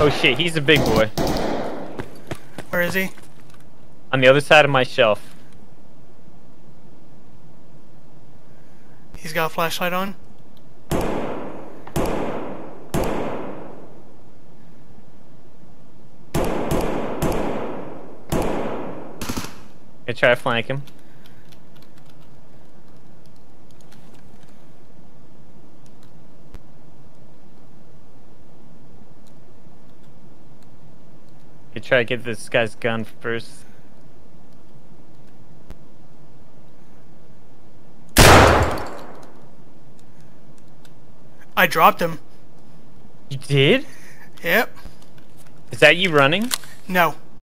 Oh shit, he's a big boy. Where is he? On the other side of my shelf. He's got a flashlight on. I try to flank him. I try to get this guy's gun first. I dropped him. You did? Yep. Is that you running? No.